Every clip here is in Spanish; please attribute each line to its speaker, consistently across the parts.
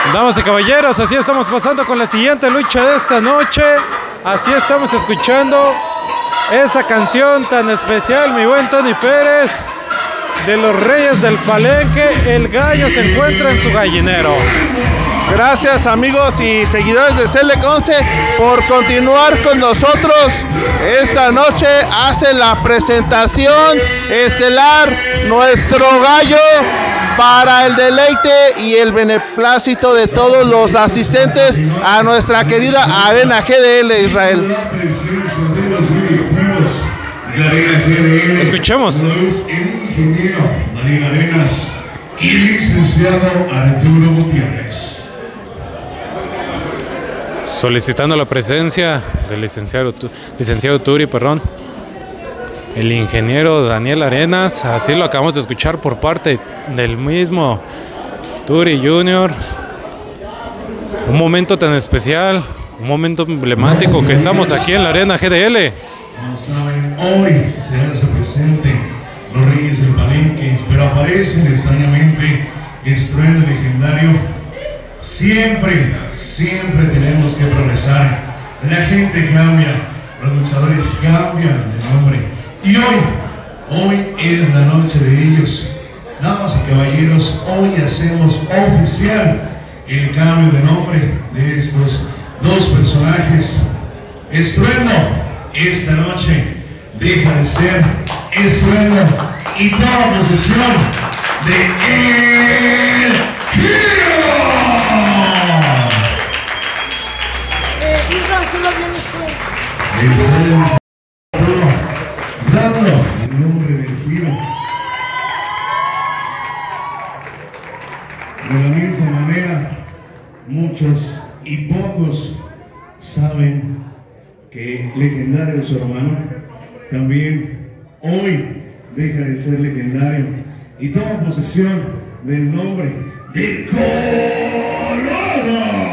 Speaker 1: Damas y caballeros, así estamos pasando con la siguiente lucha de esta noche. Así estamos escuchando esa canción tan especial, mi buen Tony Pérez, de los Reyes del Palenque. El gallo se encuentra en su gallinero.
Speaker 2: Gracias amigos y seguidores de Select 11 por continuar con nosotros. Esta noche hace la presentación estelar nuestro gallo para el deleite y el beneplácito de todos los asistentes a nuestra querida Arena GDL Israel.
Speaker 1: Escuchemos.
Speaker 3: El ingeniero Daniel Arenas y el licenciado Arturo Gutiérrez.
Speaker 1: Solicitando la presencia del licenciado Turi, el ingeniero Daniel Arenas. Así lo acabamos de escuchar por parte del mismo Turi Junior. Un momento tan especial, un momento emblemático que estamos aquí en la Arena GDL.
Speaker 3: Como saben, hoy se hace presente los Reyes del Palenque, pero aparecen extrañamente Estruendo Legendario. Siempre tenemos que progresar. La gente cambia, los luchadores cambian de nombre. Y hoy es la noche de ellos. Damas y caballeros, hoy hacemos oficial el cambio de nombre de estos dos personajes. Estruendo, esta noche deja de ser Estruendo y toma posesión de El Giro. Dando el nombre del Giro. De la misma manera, muchos y pocos saben que Legendario, su hermano, también hoy deja de ser legendario y toma posesión del nombre de Colorado.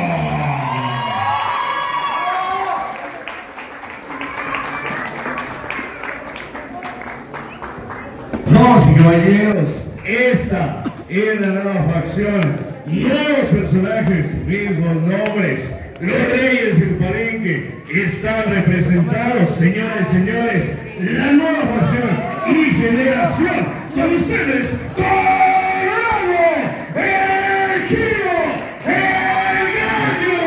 Speaker 3: Damas y caballeros, esta es la nueva facción, nuevos personajes, mismos nombres. Los Reyes del Palenque están representados, señores, la nueva facción y generación con ustedes, Colorado, El Giro, El Gallo.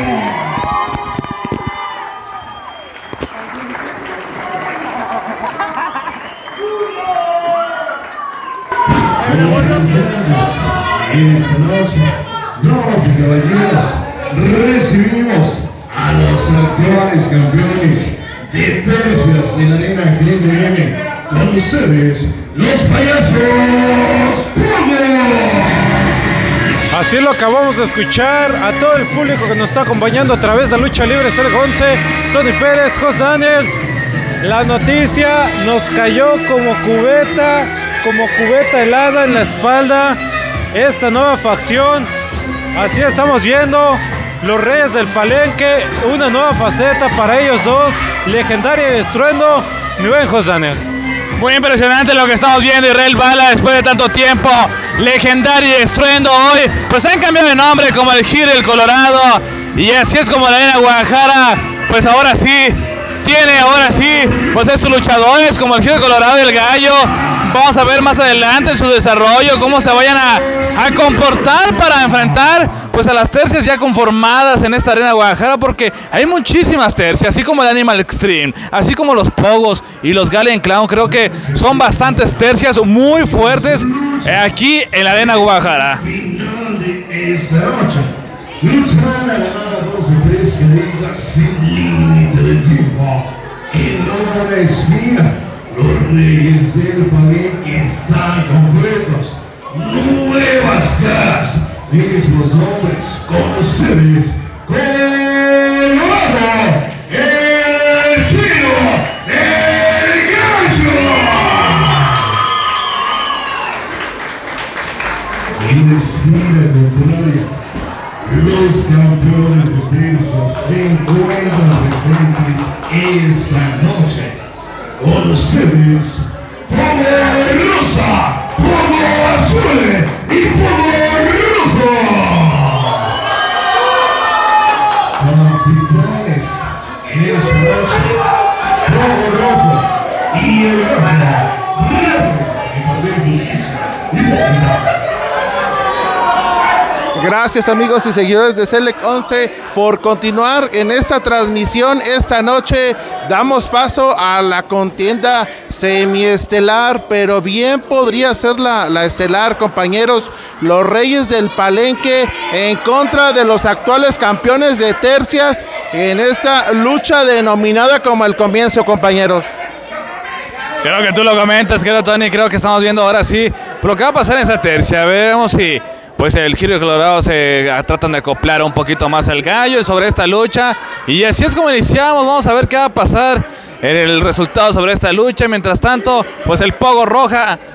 Speaker 3: En esta noche, damas y caballeros, recibimos a los actuales campeones de tercias de la Arena GDL. Con ustedes, los payasos Pogo.
Speaker 1: Así lo acabamos de escuchar. A todo el público que nos está acompañando a través de Lucha Libre Select 11, Tony Pérez, Jos Daniels. La noticia nos cayó como cubeta helada en la espalda. Esta nueva facción, así estamos viendo los Reyes del Palenque, una nueva faceta para ellos dos, Legendario y Estruendo. Mi buen Jos Daniel.
Speaker 4: Muy impresionante lo que estamos viendo, Israel Bala, después de tanto tiempo. Legendario y Estruendo hoy pues han cambiado de nombre como el Giro, el Colorado, y así es como la Arena Guadalajara pues ahora sí tiene pues estos luchadores como el Giro, el Colorado y el Gallo. Vamos a ver más adelante su desarrollo, cómo se vayan a comportar para enfrentar pues a las tercias ya conformadas en esta Arena Guadalajara, porque hay muchísimas tercias, así como el Animal Extreme, así como los Pogos y los Gallen Clown. Creo que son bastantes tercias muy fuertes aquí en la Arena Guadalajara.
Speaker 3: Final de esta noche, lucharán a ganar 12 categorías sin límite de tiempo. En una esquina, los Reyes del Palenque están completos. Nuevas caras, mismos nombres, con ustedes, Colorado, El Giro, El Gallo. En la esquina contraria, los campeones de tercias se encuentran presentes esta noche. Con ustedes, Pogo Rosa, Pogo Azul y Pogo Rojo. Hipócrita.
Speaker 2: Gracias amigos y seguidores de Select 11 por continuar en esta transmisión esta noche. Damos paso a la contienda semiestelar, pero bien podría ser la estelar, compañeros. Los Reyes del Palenque en contra de los actuales campeones de tercias en esta lucha denominada como el comienzo, compañeros.
Speaker 4: Creo que tú lo comentas, creo, Tony, creo que estamos viendo ahora sí lo que va a pasar en esa tercia. Veremos si pues el Giro de Colorado se tratan de acoplar un poquito más al gallo sobre esta lucha. Y así es como iniciamos. Vamos a ver qué va a pasar en el resultado sobre esta lucha. Mientras tanto, pues el Pogo Rojo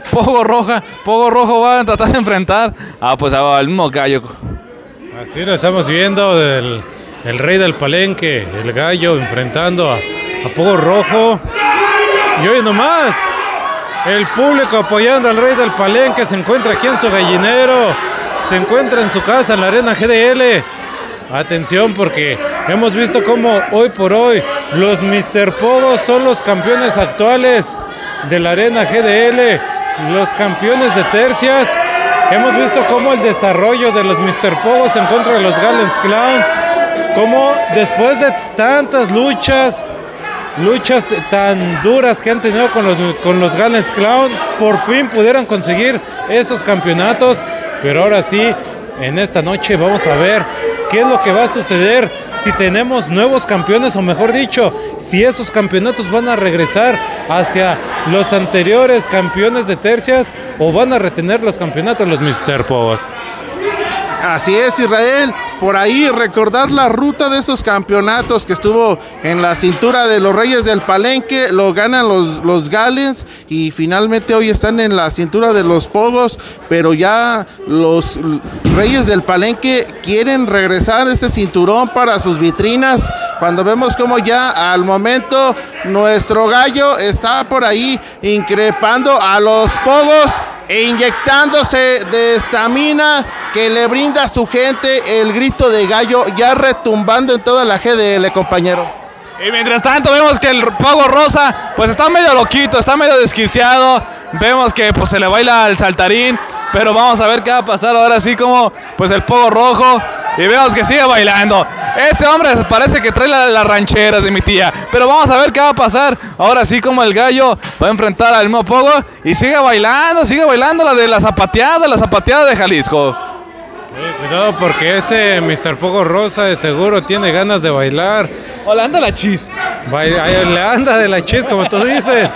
Speaker 4: va a tratar de enfrentar pues al mismo gallo.
Speaker 1: Así lo estamos viendo el Rey del Palenque, el gallo enfrentando a Pogo Rojo. Y hoy nomás, el público apoyando al Rey del Palenque se encuentra aquí en su gallinero. Se encuentra en su casa, en la Arena GDL. Atención, porque hemos visto cómo hoy por hoy los Mr. Pogos son los campeones actuales de la Arena GDL, los campeones de tercias. Hemos visto cómo el desarrollo de los Mr. Pogos en contra de los Galens Clown, cómo después de tantas luchas tan duras que han tenido con los Galens Clown, por fin pudieron conseguir esos campeonatos. Pero ahora sí, en esta noche vamos a ver qué es lo que va a suceder, si tenemos nuevos campeones, o mejor dicho, si esos campeonatos van a regresar hacia los anteriores campeones de tercias o van a retener los campeonatos los Mr. Pogos.
Speaker 2: Así es, Israel. Por ahí recordar la ruta de esos campeonatos que estuvo en la cintura de los Reyes del Palenque, lo ganan los Galens y finalmente hoy están en la cintura de los Pogos, pero ya los Reyes del Palenque quieren regresar ese cinturón para sus vitrinas, cuando vemos como ya al momento nuestro gallo está por ahí increpando a los Pogos e inyectándose de estamina que le brinda a su gente el grito de gallo ya retumbando en toda la GDL, compañero.
Speaker 4: Y mientras tanto vemos que el Pogo Rosa pues está medio loquito, está medio desquiciado. Vemos que pues se le baila el saltarín, pero vamos a ver qué va a pasar ahora sí como pues el Pogo Rojo. Y vemos que sigue bailando. Este hombre parece que trae las rancheras de mi tía. Pero vamos a ver qué va a pasar. Ahora sí como el gallo va a enfrentar al mismo Pogo. Y sigue bailando la zapateada de Jalisco.
Speaker 1: Cuidado porque ese Mr. Pogo Rosa de seguro tiene ganas de bailar.
Speaker 4: O le anda la chis.
Speaker 1: Le anda de la chis, como tú dices.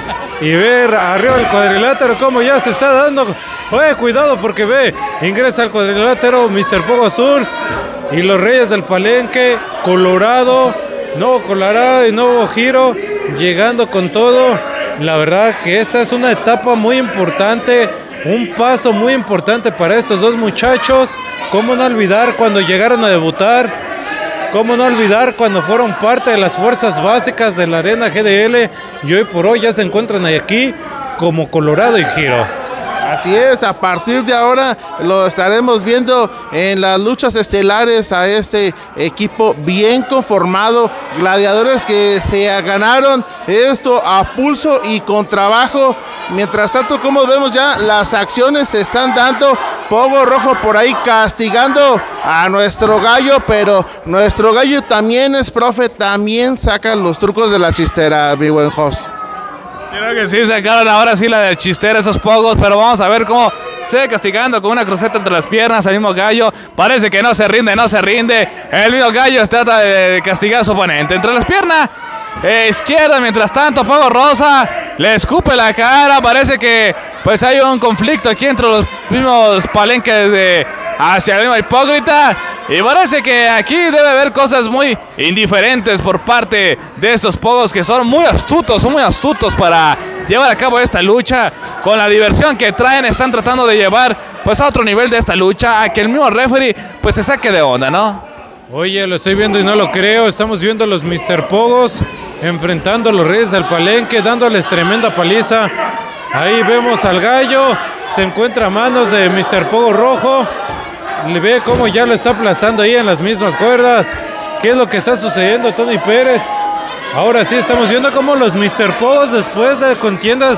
Speaker 1: Y ver arriba el cuadrilátero como ya se está dando. Oye, cuidado porque ingresa al cuadrilátero Mr. Pogo Azul y los Reyes del Palenque, Colorado, nuevo Colorado y nuevo Giro, llegando con todo. La verdad que esta es una etapa muy importante, un paso muy importante para estos dos muchachos. ¿Cómo no olvidar cuando llegaron a debutar? ¿Cómo no olvidar cuando fueron parte de las fuerzas básicas de la Arena GDL? Y hoy por hoy ya se encuentran aquí como Colorado y Giro.
Speaker 2: Así es, a partir de ahora lo estaremos viendo en las luchas estelares a este equipo bien conformado, gladiadores que se ganaron esto a pulso y con trabajo. Mientras tanto, como vemos ya, las acciones se están dando. Pogo Rojo por ahí castigando a nuestro gallo, pero nuestro gallo también es profe, también saca los trucos de la chistera, mi buen host.
Speaker 4: Creo que sí, sacaron ahora sí la de chistera esos Pogos, pero vamos a ver cómo sigue castigando con una cruceta entre las piernas al mismo gallo. Parece que no se rinde. El mismo gallo trata de castigar a su oponente entre las piernas izquierda. Mientras tanto, Pogo Rosa le escupe la cara. Parece que pues hay un conflicto aquí entre los mismos palenques hacia el mismo hipócrita. Y parece que aquí debe haber cosas muy indiferentes por parte de estos Pogos que son muy astutos para llevar a cabo esta lucha. Con la diversión que traen, están tratando de llevar pues a otro nivel de esta lucha, a que el mismo referee pues se saque de onda, ¿no?
Speaker 1: Oye, lo estoy viendo y no lo creo. Estamos viendo a los Mr. Pogos enfrentando a los Reyes del Palenque, dándoles tremenda paliza. Ahí vemos al gallo, se encuentra a manos de Mr. Pogo Rojo. Le ve cómo ya lo está aplastando ahí en las mismas cuerdas. ¿Qué es lo que está sucediendo, Tony Pérez? Ahora sí estamos viendo cómo los Mr. Pogos, después de contiendas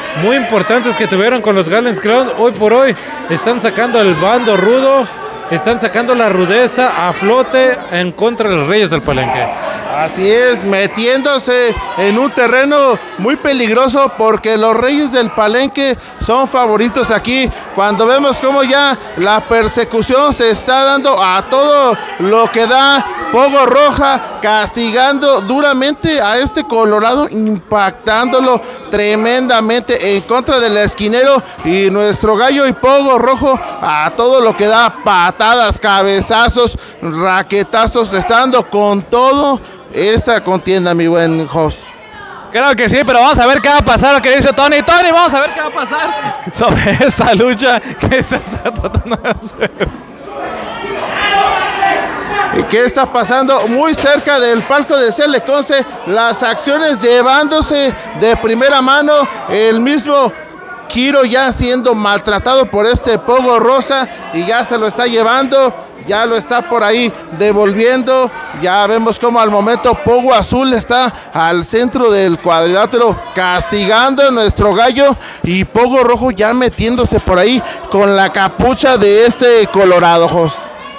Speaker 1: muy importantes que tuvieron con los Gallens Clown, hoy por hoy están sacando el bando rudo, están sacando la rudeza a flote en contra de los Reyes del Palenque.
Speaker 2: Así es, metiéndose en un terreno muy peligroso porque los Reyes del Palenque son favoritos aquí. Cuando vemos cómo ya la persecución se está dando a todo lo que da, Pogo Roja castigando duramente a este Colorado, impactándolo tremendamente en contra del esquinero, y nuestro Gallo y Pogo Rojo a todo lo que da, patadas, cabezazos, raquetazos, estando con todo esa contienda, mi buen host.
Speaker 4: Creo que sí, pero vamos a ver qué va a pasar, lo que dice Tony. Tony, vamos a ver qué va a pasar sobre esta lucha que se está tratando de hacer.
Speaker 2: ¿Qué está pasando? Muy cerca del palco de Celeconce, las acciones llevándose de primera mano, el mismo Kiro ya siendo maltratado por este Pogo Rosa y ya se lo está llevando, ya lo está por ahí devolviendo. Ya vemos como al momento Pogo Azul está al centro del cuadrilátero castigando a nuestro Gallo, y Pogo Rojo ya metiéndose por ahí con la capucha de este Colorado, host.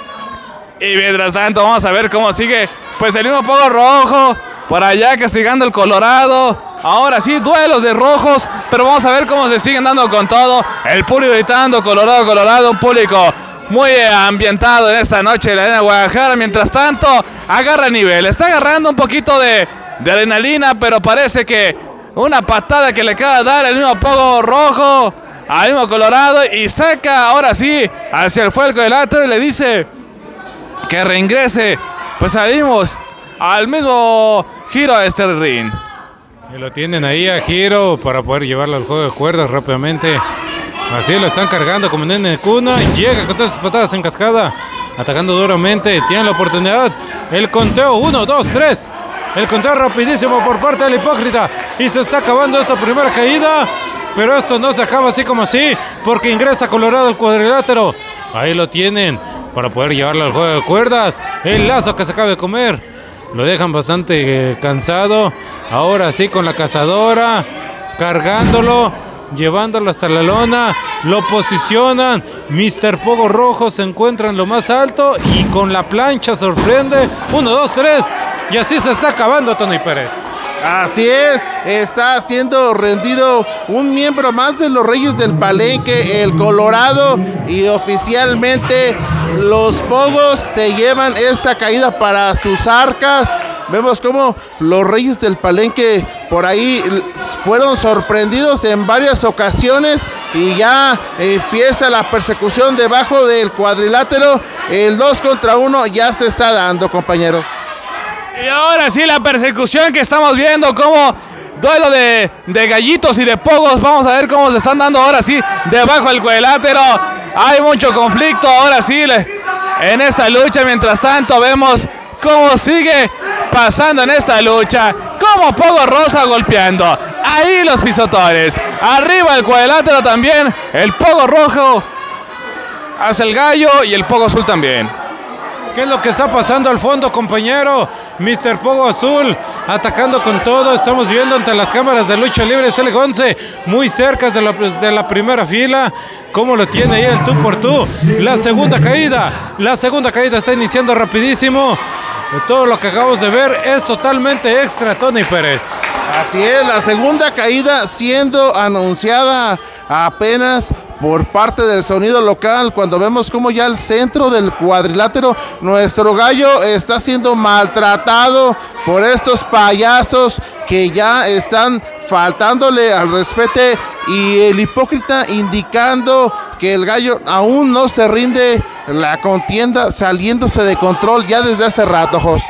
Speaker 4: Y mientras tanto vamos a ver cómo sigue pues el mismo Pogo Rojo por allá castigando el Colorado. Ahora sí, duelos de rojos, pero vamos a ver cómo se siguen dando con todo. El público gritando Colorado, Colorado, un público muy ambientado en esta noche en la Arena Guadalajara. Mientras tanto, agarra nivel, está agarrando un poquito de adrenalina, pero parece que una patada que le acaba de dar el mismo Pogo Rojo al mismo Colorado, y saca ahora sí hacia el fuego del otro y le dice que reingrese. Pues salimos al mismo Giro a este ring.
Speaker 1: Y lo tienen ahí a Giro para poder llevarlo al juego de cuerdas rápidamente. Así lo están cargando como nene de cuna. Llega con todas esas patadas en cascada, atacando duramente. Tiene la oportunidad. El conteo, 1, 2, 3. El conteo rapidísimo por parte del Hipócrita. Y se está acabando esta primera caída. Pero esto no se acaba así como así, porque ingresa Colorado al cuadrilátero. Ahí lo tienen para poder llevarlo al juego de cuerdas. El lazo que se acaba de comer. Lo dejan bastante cansado. Ahora sí con la cazadora, cargándolo, llevándolo hasta la lona. Lo posicionan. Mr. Pogo Rojo se encuentra en lo más alto y con la plancha sorprende. 1, 2, 3. Y así se está acabando Tony Pérez.
Speaker 2: Así es, está siendo rendido un miembro más de los Reyes del Palenque, el Colorado, y oficialmente los Pogos se llevan esta caída para sus arcas. Vemos cómo los Reyes del Palenque por ahí fueron sorprendidos en varias ocasiones y ya empieza la persecución debajo del cuadrilátero. El 2 contra 1 ya se está dando, compañeros.
Speaker 4: Y ahora sí la persecución que estamos viendo, como duelo de gallitos y de pogos. Vamos a ver cómo se están dando ahora sí debajo del cuadrilátero. Hay mucho conflicto ahora sí en esta lucha. Mientras tanto vemos cómo sigue pasando en esta lucha, como Pogo Rosa golpeando. Ahí los pisotones. Arriba el cuadrilátero también. El Pogo Rojo hacia el Gallo y el Pogo Azul también.
Speaker 1: ¿Qué es lo que está pasando al fondo, compañero? Mr. Pogo Azul atacando con todo. Estamos viendo ante las cámaras de lucha libre CL11, muy cerca de la primera fila. Cómo lo tiene ahí el tú por tú. La segunda caída está iniciando rapidísimo. Todo lo que acabamos de ver es totalmente extra, Tony Pérez.
Speaker 2: Así es, la segunda caída siendo anunciada apenas por parte del sonido local, cuando vemos como ya el centro del cuadrilátero, nuestro Gallo está siendo maltratado por estos payasos que ya están faltándole al respeto, y el Hipócrita indicando que el Gallo aún no se rinde. La contienda saliéndose de control ya desde hace rato, Jos.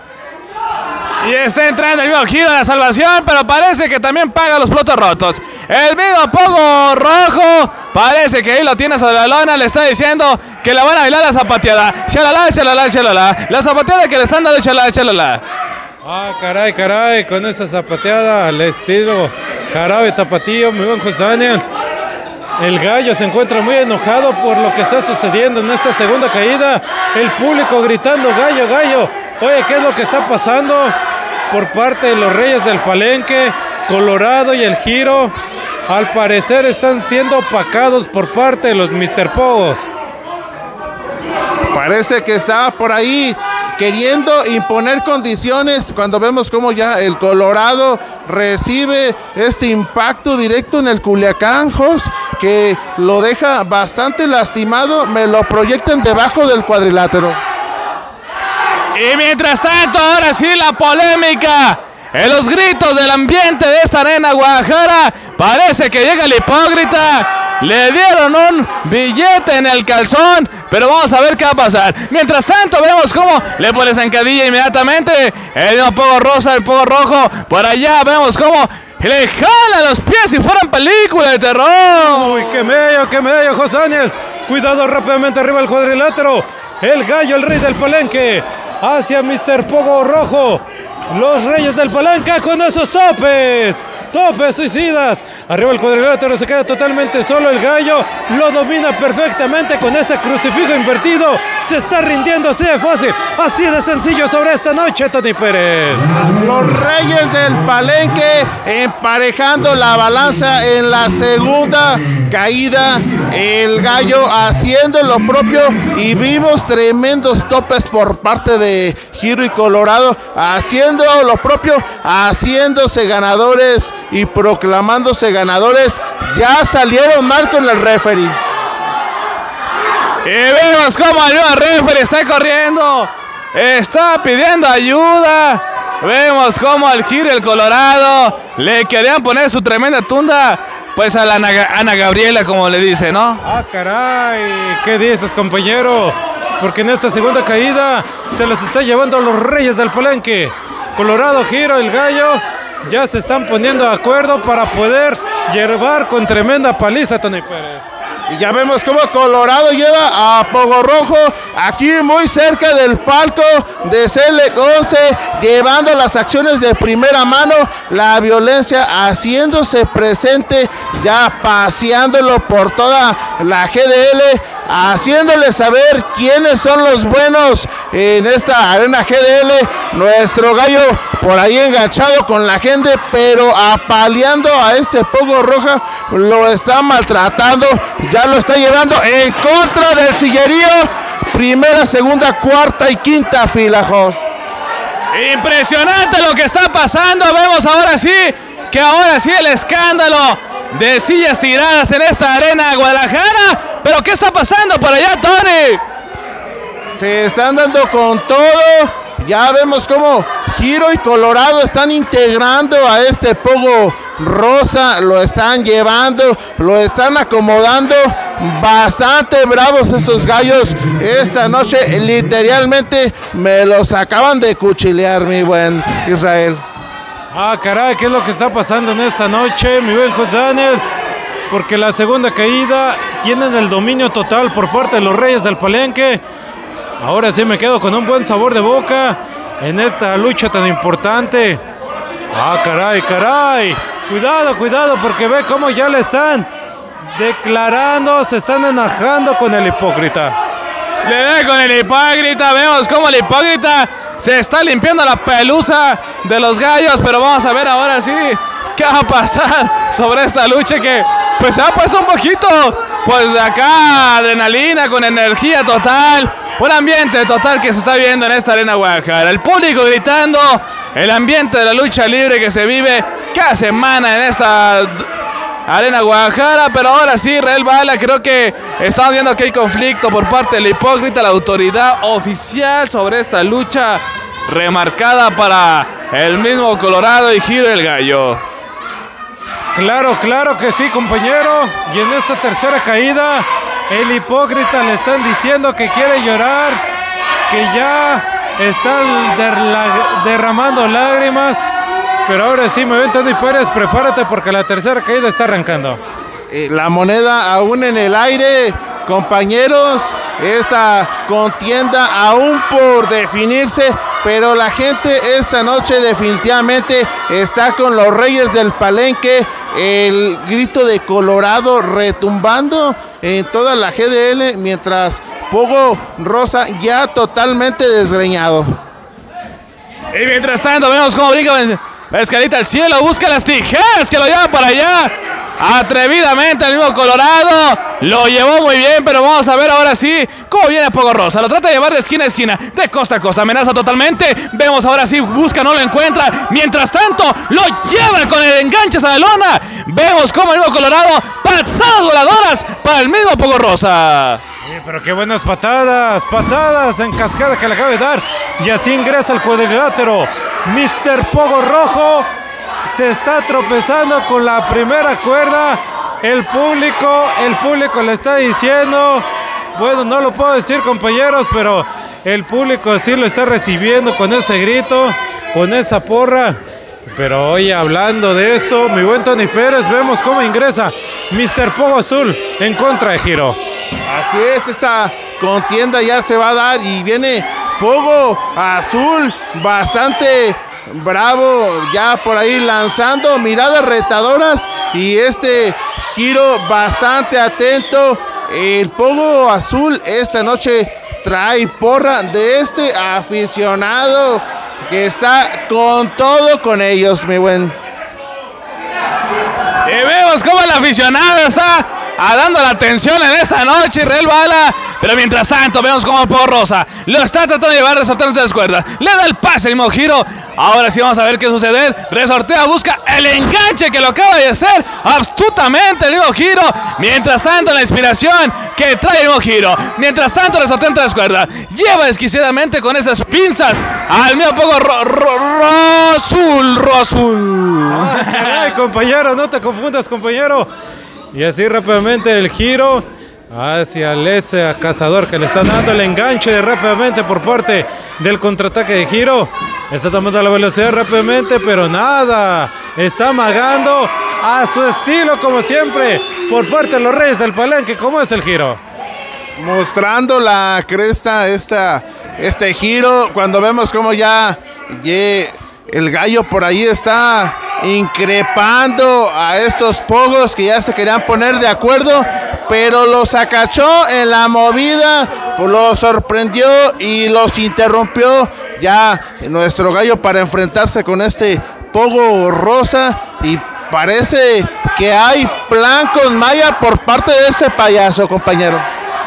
Speaker 4: Y está entrando el mismo Giro de la salvación, pero parece que también paga los platos rotos. El mismo Pogo Rojo parece que ahí lo tiene sobre la lona. Le está diciendo que la van a bailar la zapateada. Chalala, chalala, chalala. La zapateada que le están dando, chalala, chalala.
Speaker 1: Ah, caray, con esa zapateada al estilo jarabe tapatío, muy buen José Daniels. El Gallo se encuentra muy enojado por lo que está sucediendo en esta segunda caída. El público gritando Gallo, Gallo. Oye, ¿qué es lo que está pasando por parte de los Reyes del Palenque, Colorado y el Giro? al parecer están siendo opacados por parte de los Mr. Pogos.
Speaker 2: Parece que estaba por ahí queriendo imponer condiciones cuando vemos cómo ya el Colorado recibe este impacto directo en el Culiacán, Jos, que lo deja bastante lastimado. Me lo proyectan debajo del cuadrilátero.
Speaker 4: Y mientras tanto, ahora sí la polémica en los gritos del ambiente de esta Arena Guadalajara. Parece que llega el hipócrita. Le dieron un billete en el calzón, pero vamos a ver qué va a pasar. Mientras tanto, vemos cómo le pone zancadilla inmediatamente. El mismo Pogo Rosa, el Pogo Rojo. Por allá vemos cómo le jala los pies si fueran película de terror.
Speaker 1: Uy, qué medio, José Daniels. Cuidado rápidamente arriba el cuadrilátero. El gallo, el rey del palenque, hacia Mr. Pogo Rojo. Los reyes del palenque con esos topes suicidas. Arriba el cuadrilátero, se queda totalmente solo el gallo. Lo domina perfectamente con ese crucifijo invertido. Se está rindiendo así de fácil, así de sencillo sobre esta noche, Tony Pérez.
Speaker 2: Los reyes del palenque emparejando la balanza en la segunda caída. El gallo haciendo lo propio y vimos tremendos topes por parte de Giro y Colorado, haciendo lo propio, haciéndose ganadores y proclamándose ganadores. Ya salieron mal con el referee.
Speaker 4: Y vemos cómo el nuevo referee está corriendo, está pidiendo ayuda. Vemos cómo al Giro y el Colorado le querían poner su tremenda tunda, pues a la Ana Gabriela, como le dice, ¿no?
Speaker 1: Ah, caray, ¿qué dices, compañero? Porque en esta segunda caída se los está llevando a los reyes del palenque. Colorado, Giro, el gallo ya se están poniendo de acuerdo para poder llevar con tremenda paliza a Tony Pérez.
Speaker 2: Y ya vemos cómo Colorado lleva a Pogo Rojo aquí muy cerca del palco de Select 11, llevando las acciones de primera mano, la violencia haciéndose presente, ya paseándolo por toda la GDL, haciéndole saber quiénes son los buenos en esta Arena GDL. Nuestro gallo por ahí enganchado con la gente, pero apaleando a este Pogo Roja, lo está maltratando, ya lo está llevando en contra del sillerío. Primera, segunda, cuarta y quinta fila, Jos.
Speaker 4: Impresionante lo que está pasando. Vemos ahora sí que el escándalo de sillas tiradas en esta Arena Guadalajara. Pero ¿qué está pasando por allá, Tony?
Speaker 2: Se están dando con todo. Ya vemos cómo Giro y Colorado están integrando a este Pogo Rosa, lo están llevando, lo están acomodando. Bastante bravos esos gallos esta noche, literalmente me los acaban de cuchilear, mi buen Israel.
Speaker 1: Ah, caray, ¿qué es lo que está pasando en esta noche, mi buen José Daniels? Porque la segunda caída tienen el dominio total por parte de los reyes del palenque. Ahora sí me quedo con un buen sabor de boca en esta lucha tan importante. Ah, caray. Cuidado, porque ve cómo ya le están declarando, se están enajando con el hipócrita.
Speaker 4: Le da con el hipócrita, vemos cómo el hipócrita se está limpiando la pelusa de los gallos, pero vamos a ver ahora sí qué va a pasar sobre esta lucha que pues se ha puesto un poquito, pues de acá, adrenalina, con energía total, un ambiente total que se está viendo en esta Arena Guadalajara. El público gritando, el ambiente de la lucha libre que se vive cada semana en esta Arena Guadalajara, pero ahora sí, Real Bala, creo que estamos viendo que hay conflicto por parte del hipócrita, la autoridad oficial sobre esta lucha remarcada para el mismo Colorado y Giro el Gallo.
Speaker 1: Claro que sí, compañero. Y en esta tercera caída, el hipócrita le están diciendo que quiere llorar, que ya está derramando lágrimas. Pero ahora sí, me ven, Tony Pérez, prepárate porque la tercera caída está arrancando.
Speaker 2: La moneda aún en el aire, compañeros. Esta contienda aún por definirse, pero la gente esta noche definitivamente está con los reyes del palenque. El grito de Colorado retumbando en toda la GDL, mientras Pogo Rosa ya totalmente desgreñado.
Speaker 4: Y mientras tanto vemos cómo brinca la escalita al cielo, busca las tijeras que lo llevan para allá. atrevidamente al mismo Colorado. Lo llevó muy bien, pero vamos a ver ahora sí cómo viene Pogo Rosa. Lo trata de llevar de esquina a esquina, de costa a costa. Amenaza totalmente. Vemos ahora sí, busca, no lo encuentra. Mientras tanto, lo lleva con el enganche a la lona. Vemos cómo el mismo Colorado, patadas voladoras para el mismo Pogo Rosa.
Speaker 1: Pero qué buenas patadas en cascada que le acaba de dar. Y así ingresa al cuadrilátero. Mr. Pogo Rojo se está tropezando con la primera cuerda. El público le está diciendo, bueno, no lo puedo decir, compañeros, pero el público sí lo está recibiendo con ese grito, con esa porra. Pero hoy hablando de esto, mi buen Tony Pérez, vemos cómo ingresa Mr. Pogo Azul en contra de Giro.
Speaker 2: Así es, esta contienda ya se va a dar y viene Pogo Azul bastante bravo, ya por ahí lanzando miradas retadoras y este Giro bastante atento. El Pogo Azul esta noche trae porra de este aficionado que está con todo con ellos, mi buen.
Speaker 4: Y vemos cómo el aficionado está dando la atención en esta noche, Israel Bala. Pero mientras tanto vemos como Pogo Rosa lo está tratando de llevar resorteando las cuerdas. Le da el pase el mismo Giro. Ahora sí vamos a ver qué sucede. Resortea, busca el enganche que lo acaba de hacer astutamente el mismo Giro. Mientras tanto la inspiración que trae el mismo Giro. Mientras tanto resortea entre las cuerdas. Lleva exquisitamente con esas pinzas al mismo Pogo Azul.
Speaker 1: Ay, compañero, no te confundas, compañero. Y así rápidamente el Giro hacia ese cazador que le está dando el enganche rápidamente por parte del contraataque de Giro. Está tomando la velocidad rápidamente, pero nada. Está amagando a su estilo como siempre por parte de los Reyes del Palenque. ¿Cómo es el Giro?
Speaker 2: Mostrando la cresta este Giro, cuando vemos como ya el gallo por ahí está increpando a estos pogos que ya se querían poner de acuerdo, pero los acachó en la movida, los sorprendió y los interrumpió ya nuestro gallo para enfrentarse con este Pogo Rosa. Y parece que hay plan con Maya por parte de este payaso, compañero.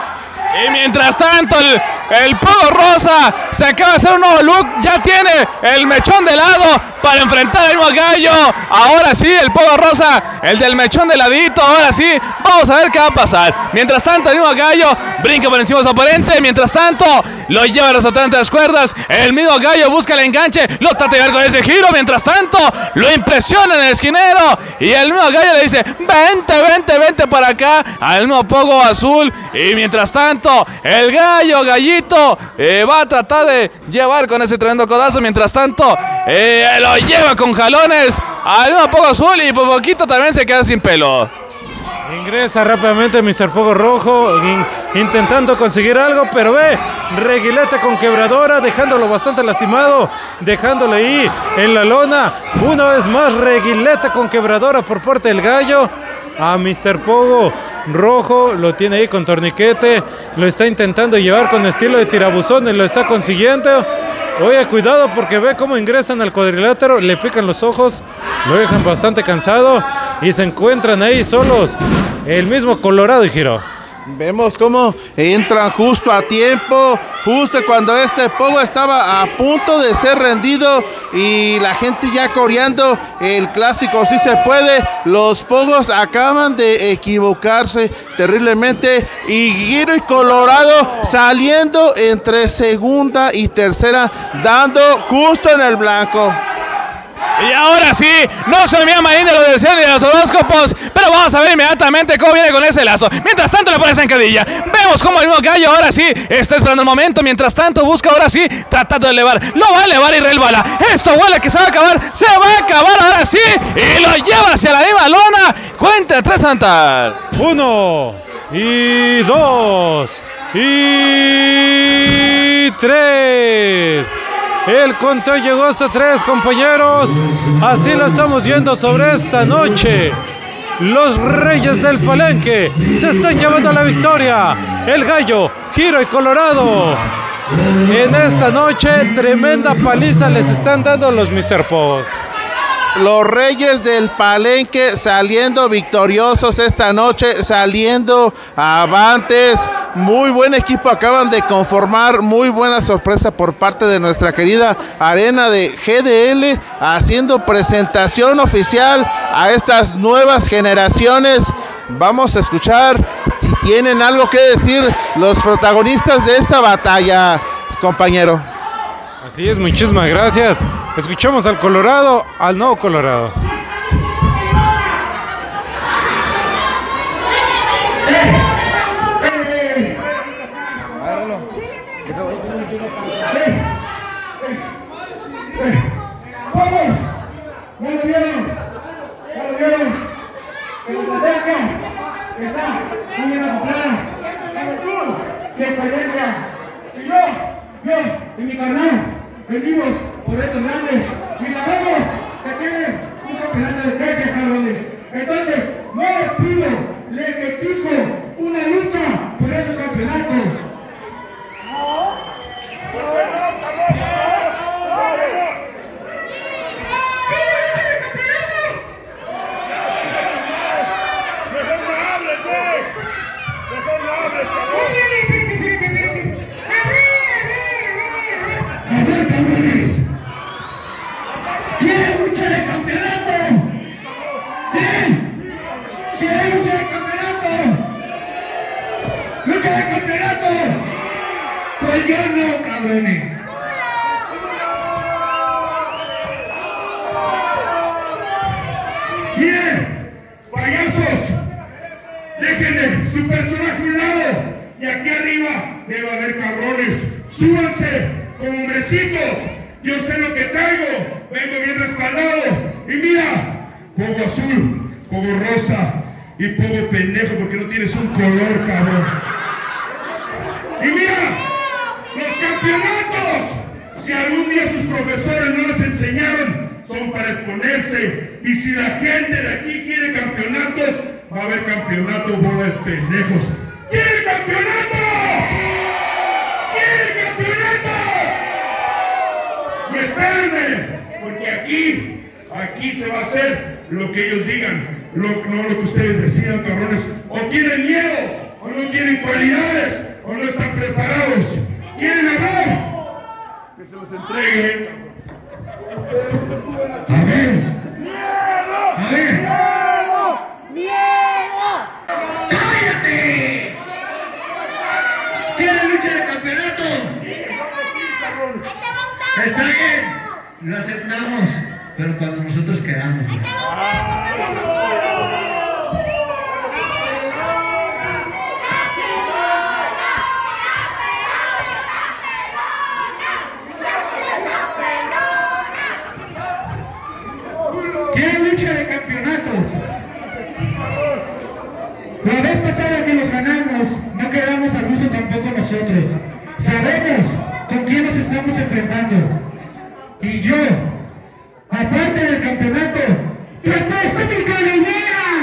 Speaker 4: Y mientras tanto el Pogo Rosa se acaba de hacer un nuevo look. Ya tiene el mechón de lado para enfrentar al mismo gallo. Ahora sí, el Pogo Rosa, el del mechón de ladito. Ahora sí, vamos a ver qué va a pasar. Mientras tanto, el mismo gallo brinca por encima de su oponente. Mientras tanto, lo lleva a resaltar entre las cuerdas. El mismo gallo busca el enganche. Lo trata de llevar con ese Giro. Mientras tanto, lo impresiona en el esquinero. Y el mismo gallo le dice, vente para acá. Al mismo Pogo Azul. Y mientras tanto, el gallito va a tratar de llevar con ese tremendo codazo. Mientras tanto, lo lleva con jalones al mismo Pogo Azul y por poquito también se queda sin pelo.
Speaker 1: Ingresa rápidamente Mr. Pogo Rojo intentando conseguir algo, pero ve reguilete con quebradora, dejándolo bastante lastimado, dejándolo ahí en la lona. Una vez más reguilete con quebradora por parte del gallo. A Mr. Pogo Rojo lo tiene ahí con torniquete, lo está intentando llevar con estilo de tirabuzón y lo está consiguiendo. Oye, cuidado porque ve cómo ingresan al cuadrilátero, le pican los ojos, lo dejan bastante cansado y se encuentran ahí solos el mismo Colorado y Giro.
Speaker 2: Vemos cómo entran justo a tiempo, justo cuando este Pogo estaba a punto de ser rendido y la gente ya coreando el clásico sí se puede. Los Pogos acaban de equivocarse terriblemente y Giro y Colorado saliendo entre segunda y tercera, dando justo en el blanco.
Speaker 4: Y ahora sí, no se me llama de los deseos ni de los horóscopos, pero vamos a ver inmediatamente cómo viene con ese lazo. Mientras tanto le pone zancadilla. Vemos cómo el mismo gallo ahora sí está esperando el momento. Mientras tanto busca ahora sí, tratando de elevar. Lo va a elevar Israel Bala. Esto huele que se va a acabar. Se va a acabar ahora sí. Y lo lleva hacia la misma lona. Cuenta 3 Santar.
Speaker 1: 1 y 2 y 3. El conteo llegó hasta 3, compañeros. Así lo estamos viendo sobre esta noche. Los Reyes del Palenque se están llevando la victoria. El gallo, Giro y Colorado. En esta noche, tremenda paliza les están dando los Mr. Pogos.
Speaker 2: los Reyes del Palenque saliendo victoriosos esta noche, saliendo avantes. Muy buen equipo acaban de conformar, muy buena sorpresa por parte de nuestra querida arena de GDL, haciendo presentación oficial a estas nuevas generaciones. Vamos a escuchar si tienen algo que decir los protagonistas de esta batalla, compañero.
Speaker 1: Así es, muchísimas gracias. Escuchamos al Colorado, al nuevo Colorado.
Speaker 5: Yo y mi carnal venimos por retos grandes y sabemos que tienen un campeonato de peces, cabrones. Entonces, no les pido, les exijo una lucha por esos campeonatos. ¿Quieren lucha de campeonato? ¿Sí? ¿Quieren lucha de campeonato? ¿Lucha de campeonato? Pues yo no, cabrones. Bien, payasos, déjenle su personaje a un lado y aquí arriba debe haber cabrones. Súbanse como hombrecitos. Yo sé lo que traigo, vengo bien respaldado. Y mira, pongo azul, pongo rosa y pongo pendejo porque no tienes un color, cabrón. Y mira, los campeonatos, si algún día sus profesores no les enseñaron, son para exponerse. Y si la gente de aquí quiere campeonatos, va a haber campeonato, bola de pendejos. ¿Quieren campeonatos? ¿Quieren campeonatos? Y espérenme, porque aquí se va a hacer lo que ellos digan, no lo que ustedes decidan, cabrones. O tienen miedo, o no tienen cualidades, o no están preparados. ¿Quieren hablar? Que se los entregue. A ver. A ver. ¡Cállate! ¿Quieren lucha de campeonato? Está bien, lo aceptamos, pero cuando nosotros queramos. ¿Quieren lucha de campeonatos? La vez pasada que los ganamos, no quedamos a gusto tampoco nosotros. Sabemos con quién nos estamos enfrentando. Y yo, aparte del campeonato, ¡detesto mi calidad!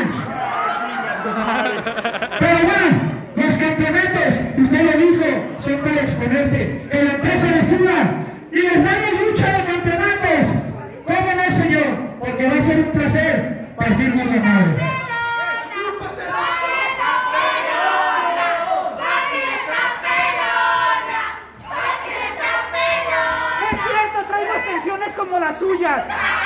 Speaker 5: Pero bueno, los campeonatos, usted lo dijo, son para exponerse. En la empresa de Sura y les damos lucha de campeonatos. ¿Cómo no, señor? Porque va a ser un placer partirnos la madre.
Speaker 6: Como las suyas.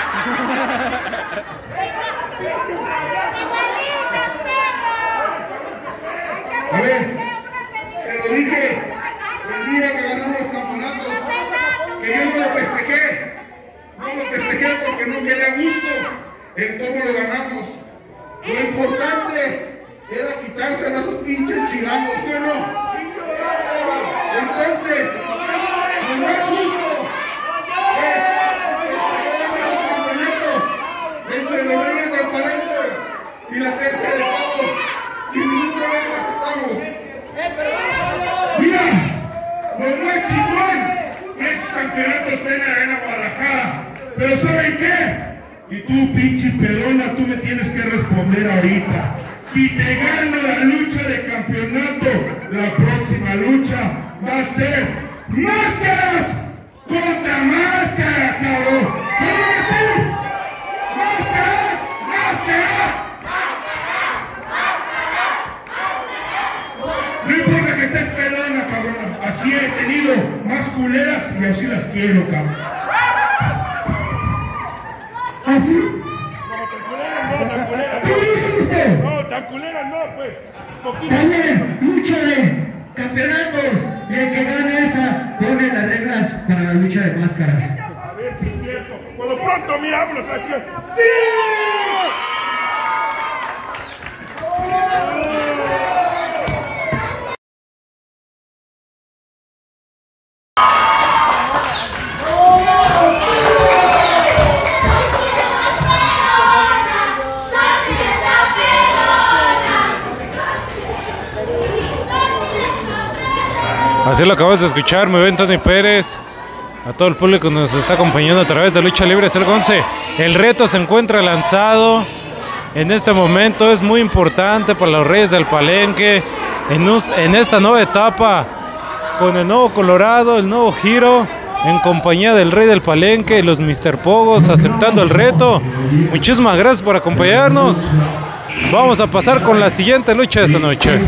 Speaker 5: A ver, te lo dije el día que ganamos los campeonatos, que yo no lo festejé. No lo festejé porque no me da gusto en cómo lo ganamos. Lo importante era quitarse a esos pinches chilangos, ¿sí o no? Entonces, lo más justo es entre los Reyes del Palenque y la tercera de todos, sin ningún problema aceptamos. Mira, lo más chingón que esos campeonatos estén en la Arena Guadalajara. Pero ¿saben qué? Y tú, pinche pelona, tú me tienes que responder ahorita. Si te gano la lucha de campeonato, la próxima lucha va a ser máscaras contra máscaras, cabrón. ¿Qué van a hacer? Así he tenido más culeras y así las quiero, cabrón. ¿Así? No, tan culeras no. ¿Qué dice usted? No, tan culeras no, pues. Poquito.
Speaker 6: También, lucha de campeonatos. Y el que gane esa, pone las reglas para la lucha de máscaras.
Speaker 5: A ver si es cierto. Por lo pronto, miramos la acción. ¡Sí!
Speaker 1: Así lo acabas de escuchar, muy bien, Tony Pérez. A todo el público que nos está acompañando a través de Lucha Libre Celconce. El reto se encuentra lanzado. En este momento es muy importante para los Reyes del Palenque. En esta nueva etapa, con el nuevo Colorado, el nuevo giro, en compañía del Rey del Palenque y los Mr. Pogos aceptando el reto. Muchísimas gracias por acompañarnos. Vamos a pasar con la siguiente lucha de esta noche.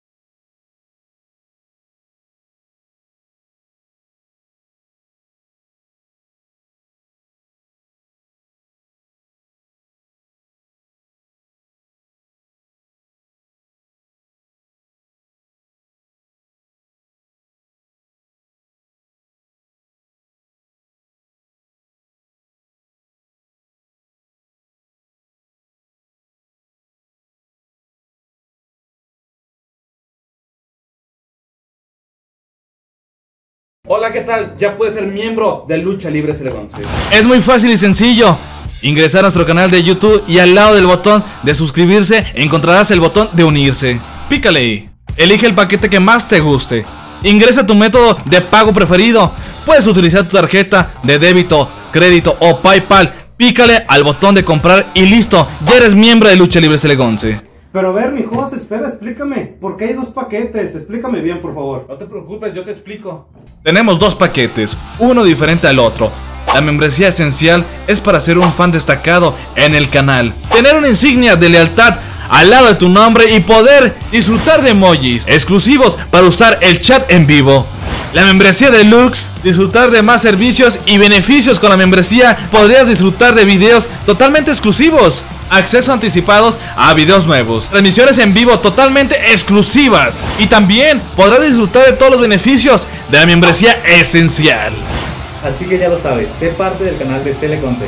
Speaker 7: Hola, ¿qué tal? Ya puedes ser miembro de Lucha Libre Celconce.
Speaker 4: Es muy fácil y sencillo. Ingresar a nuestro canal de YouTube y al lado del botón de suscribirse encontrarás el botón de unirse. Pícale ahí. Elige el paquete que más te guste. Ingresa tu método de pago preferido. Puedes utilizar tu tarjeta de débito, crédito o PayPal. Pícale al botón de comprar y listo. Ya eres miembro de Lucha Libre Celconce.
Speaker 8: Pero a ver, mi José, espera, explícame. ¿Por qué hay dos paquetes? Explícame bien, por favor.
Speaker 7: No te preocupes, yo te explico.
Speaker 4: Tenemos dos paquetes, uno diferente al otro. La membresía esencial es para ser un fan destacado en el canal, tener una insignia de lealtad al lado de tu nombre y poder disfrutar de emojis exclusivos para usar el chat en vivo. La membresía deluxe, disfrutar de más servicios y beneficios. Con la membresía podrías disfrutar de videos totalmente exclusivos, acceso anticipados a videos nuevos, transmisiones en vivo totalmente exclusivas y también podrás disfrutar de todos los beneficios de la membresía esencial.
Speaker 7: Así que ya lo sabes, sé parte del canal de Celconce.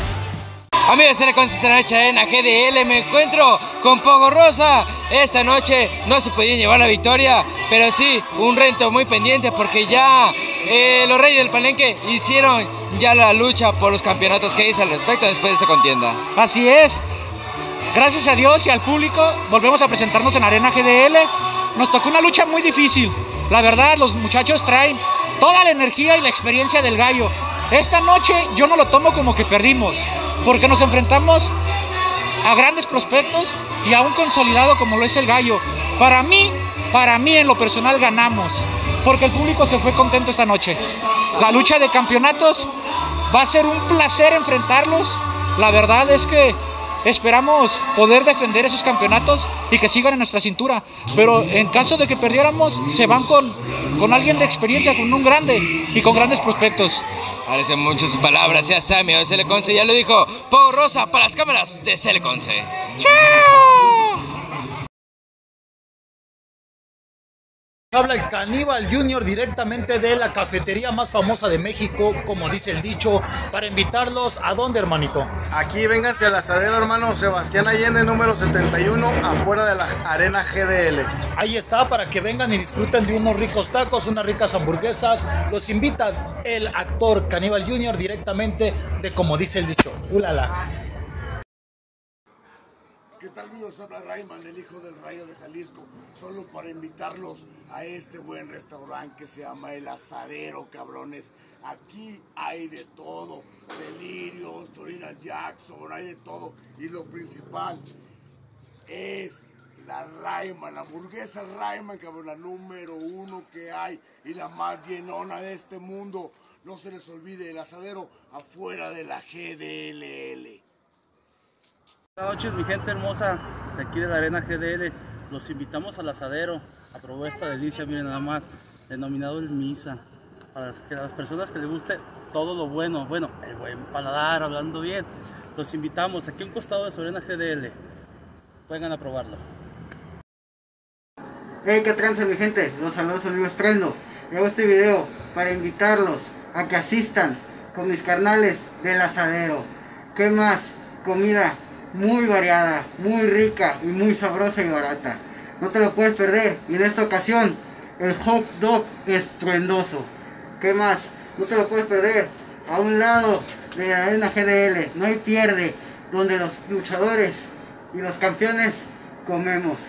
Speaker 9: Amigos de Celconce, esta noche en la GDL me encuentro con Pogo Rosa. Esta noche no se podían llevar la victoria, pero sí un reto muy pendiente porque ya los Reyes del Palenque hicieron ya la lucha por los campeonatos. ¿Qué dice al respecto después de esta contienda?
Speaker 10: Así es, gracias a Dios y al público volvemos a presentarnos en Arena GDL. Nos tocó una lucha muy difícil. La verdad, los muchachos traen toda la energía y la experiencia del gallo. Esta noche yo no lo tomo como que perdimos, porque nos enfrentamos a grandes prospectos y a un consolidado como lo es el gallo. Para mí en lo personal ganamos, porque el público se fue contento esta noche. La lucha de campeonatos va a ser un placer enfrentarlos. La verdad es que esperamos poder defender esos campeonatos y que sigan en nuestra cintura, pero en caso de que perdiéramos se van con alguien de experiencia, con un grande y con grandes prospectos.
Speaker 9: Parecen muchas sus palabras, ya está, amigo de Celconce, ya lo dijo Pogo Rosa para las cámaras de Celconce. ¡Chao!
Speaker 11: Habla el Caníbal Junior directamente de la cafetería más famosa de México, como dice el dicho, para invitarlos a dónde, hermanito.
Speaker 2: Aquí vénganse al asadero, hermano Sebastián Allende, número 71, afuera de la Arena GDL.
Speaker 11: Ahí está, para que vengan y disfruten de unos ricos tacos, unas ricas hamburguesas. Los invita el actor Caníbal Junior directamente de como dice el dicho. ¡Ulala!
Speaker 12: ¿Qué tal, amigos? Habla Rayman, el hijo del Rayo de Jalisco, solo para invitarlos a este buen restaurante que se llama El Asadero, cabrones. Aquí hay de todo, delirios, Torinas Jackson, hay de todo. Y lo principal es la Rayman, la hamburguesa Rayman, cabrón, la número 1 que hay y la más llenona de este mundo. No se les olvide, El Asadero, afuera de la GDLL.
Speaker 13: Buenas noches, mi gente hermosa de aquí de la Arena GDL. Los invitamos al asadero a probar esta delicia. Miren nada más, denominado el Misa, para que las personas que les guste todo lo bueno, el buen paladar, hablando bien, los invitamos aquí a un costado de Soriana GDL, vengan a probarlo.
Speaker 14: Hey, ¿qué tranza mi gente? Los saludos amigo Estruendo. Hago este video para invitarlos a que asistan con mis carnales del Asadero. ¿Qué más? Comida muy variada, muy rica y muy sabrosa y barata. No te lo puedes perder. Y en esta ocasión, el hot dog estruendoso. ¿Qué más? No te lo puedes perder. A un lado de la Arena GDL, no hay pierde, donde los luchadores y los campeones comemos.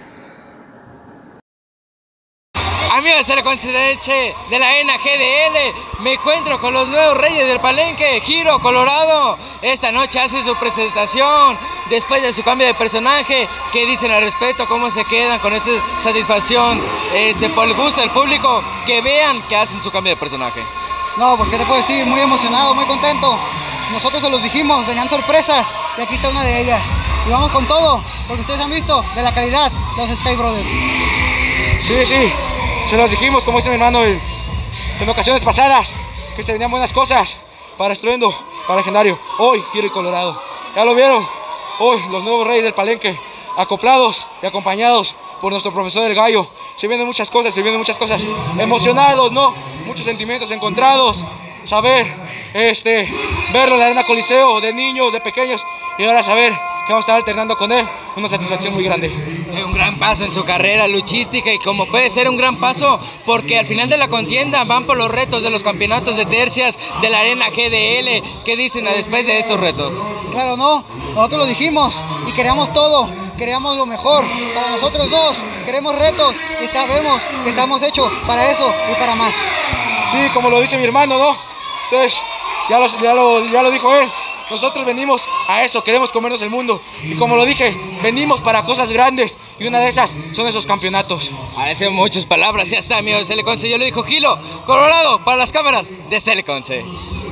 Speaker 9: Amigos de la Concedeche de la Arena GDL, me encuentro con los nuevos reyes del palenque, Giro Colorado. Esta noche hace su presentación después de su cambio de personaje. ¿Qué dicen al respecto? ¿Cómo se quedan con esa satisfacción por el gusto del público? Que vean que hacen su cambio de personaje.
Speaker 10: No, pues qué te puedo decir, muy emocionado, muy contento. Nosotros se los dijimos, venían sorpresas y aquí está una de ellas. Y vamos con todo, porque ustedes han visto de la calidad los Sky Brothers.
Speaker 7: Sí, se los dijimos, como dice mi hermano en ocasiones pasadas, que se venían buenas cosas para Estruendo, para Legendario. Hoy Giro y Colorado, ya lo vieron, hoy los nuevos reyes del palenque, acoplados y acompañados por nuestro profesor El Gallo. Se vienen muchas cosas, emocionados, ¿no? Muchos sentimientos encontrados, saber, verlo en la Arena Coliseo, de niños, de pequeños, y ahora saber que vamos a estar alternando con él, una satisfacción muy grande.
Speaker 9: Un gran paso en su carrera luchística, y como puede ser un gran paso, porque al final de la contienda van por los retos de los campeonatos de tercias de la Arena GDL. ¿Qué dicen después de estos retos?
Speaker 10: Claro, no, nosotros lo dijimos y queríamos todo, queríamos lo mejor para nosotros dos, queremos retos y sabemos que estamos hechos para eso y para más.
Speaker 7: Sí, como lo dice mi hermano, ¿no? Entonces, ya lo dijo él. Nosotros venimos a eso, queremos comernos el mundo. Y como lo dije, venimos para cosas grandes. Y una de esas son esos campeonatos.
Speaker 9: Hacen muchas palabras, ya está, amigos de Celeconce. Yo lo dijo Giro Colorado para las cámaras de Celeconce.